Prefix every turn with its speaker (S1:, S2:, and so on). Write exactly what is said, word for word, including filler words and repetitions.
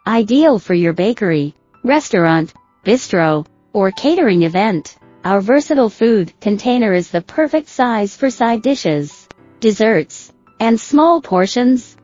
S1: Ideal for your bakery, restaurant, bistro, or catering event, our versatile food container is the perfect size for side dishes, desserts, and small portions.